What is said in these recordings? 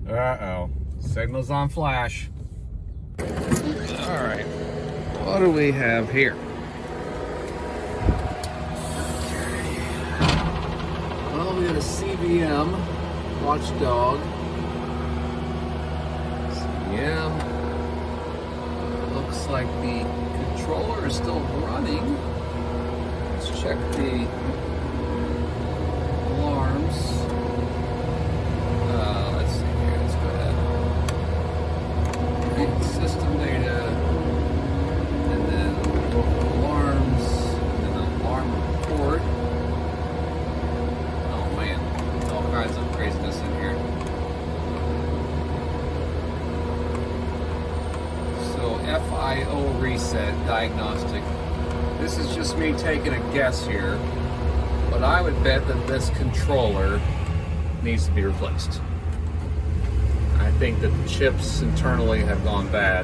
Uh-oh. Signal's on flash. All right. What do we have here? Well, we got a CVM watchdog. CVM. Looks like the controller is still running. Let's check the alarms. Let's see here. Let's go ahead. Read system data, and then local alarms, and then alarm report. Oh man, all kinds of craziness in here. So FIO reset diagnostic. This is just me taking a guess here, but I would bet that this controller needs to be replaced. I think that the chips internally have gone bad.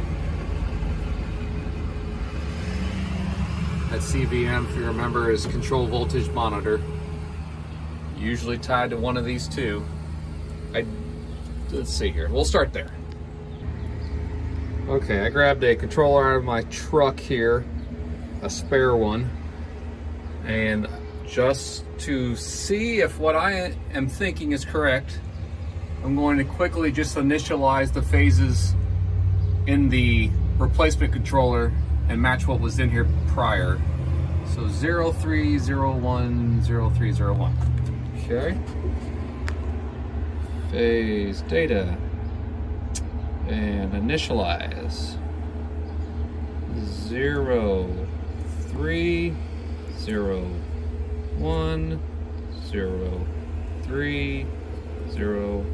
That CVM, if you remember, is control voltage monitor. Usually tied to one of these two. Let's see here. We'll start there. Okay, I grabbed a controller out of my truck here, a spare one, and just to see if what I am thinking is correct, I'm going to quickly just initialize the phases in the replacement controller and match what was in here prior. So 0301, 0301. Okay. Phase data. And initialize. 0301, 0301.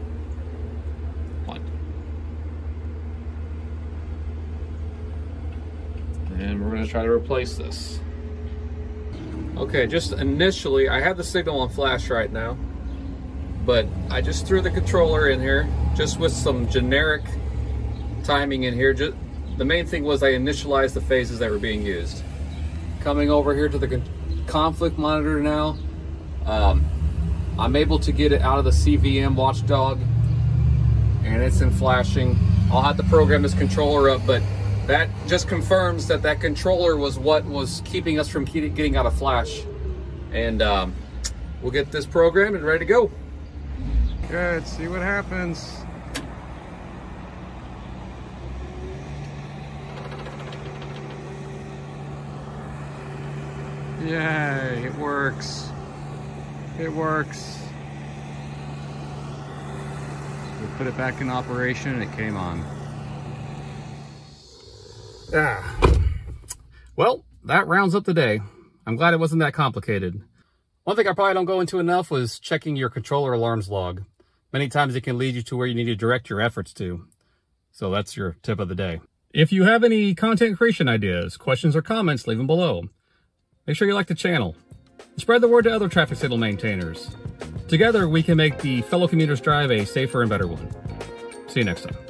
And we're going to try to replace this. Okay, just initially, I have the signal on flash right now, but I just threw the controller in here, just with some generic timing in here. The main thing was I initialized the phases that were being used. Coming over here to the conflict monitor now, I'm able to get it out of the CVM watchdog, and it's in flashing. I'll have to program this controller up, but that just confirms that that controller was what was keeping us from getting out of flash. And we'll get this programmed and ready to go. Good, see what happens. Yay, it works. It works. We put it back in operation and it came on. Well, that rounds up the day. I'm glad it wasn't that complicated. One thing I probably don't go into enough was checking your controller alarms log. Many times it can lead you to where you need to direct your efforts to. So that's your tip of the day. If you have any content creation ideas, questions, or comments, leave them below. Make sure you like the channel. Spread the word to other traffic signal maintainers. Together, we can make the fellow commuters drive a safer and better one. See you next time.